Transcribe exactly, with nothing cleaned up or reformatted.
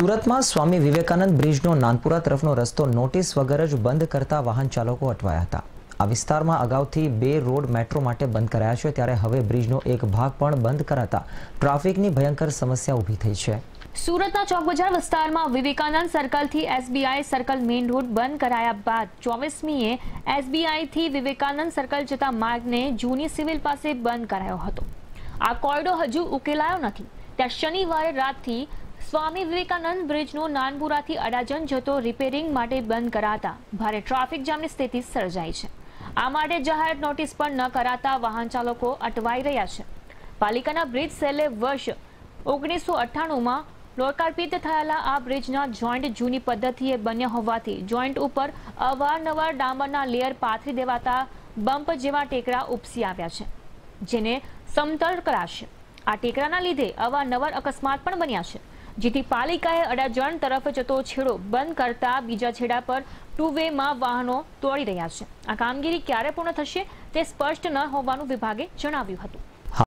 સુરતમાં સ્વામી વિવેકાનંદ બ્રિજનો નાનપુરા તરફનો રસ્તો નોટિસ વગર જ બંધ કરતા વાહન ચાલકો અટવાયા હતા। આ વિસ્તારમાં અગાઉથી બે રોડ મેટ્રો માટે બંધ કરાયા છે, ત્યારે હવે બ્રિજનો એક ભાગ પણ બંધ કરાતા ટ્રાફિકની ભયંકર સમસ્યા ઊભી થઈ છે। સુરતના ચોક બજાર વિસ્તારમાં વિવેકાનંદ સર્કલથી એસબીઆઈ સર્કલ મેઇન રોડ બંધ કરાયા બાદ ચોવીસમીએ એસબીઆઈથી વિવેકાનંદ સર્કલ જતા માર્ગને જૂની સિવિલ પાસે બંધ કરાયો હતો। આ કોરિડોર હજુ ઉકેલાયો નથી, ત્યાં શનિવારે રાતથી સ્વામી વિવેકાનંદ બ્રિજનો નાનપુરાથી અડાજણ જતો રિપેરિંગ માટે બંધ કરાતા ભારે ટ્રાફિક જામની સ્થિતિ સર્જાઈ છે। આ માટે જાહેર નોટિસ પણ ન કરાતા વાહન ચાલકો અટવાઈ રહ્યા છે। પાલિકાના બ્રિજ સેલે વર્ષ ઓગણીસો અઠ્ઠાણુંમાં લોકાર્પિત થયેલા આ બ્રિજના જોઈન્ટ જૂની પદ્ધતિએ બન્યા હોવાથી જોઈન્ટ ઉપર અવારનવાર ડામરના લેયર પાથરી દેવાતા બમ્પ જેવા ટેકરા ઉપસી આવ્યા છે, જેને સમતલ કરાશે। આ ટેકરાના લીધે અવારનવાર અકસ્માત પણ બન્યા છે, જેથી પાલિકાએ અડાજણ તરફ જતો છેડો બંધ કરતા બીજા છેડા પર ટુ વેમાં વાહનો દોડી રહ્યા છે। આ કામગીરી ક્યારે પૂર્ણ થશે તે સ્પષ્ટ ન હોવાનું વિભાગે જણાવ્યું હતું।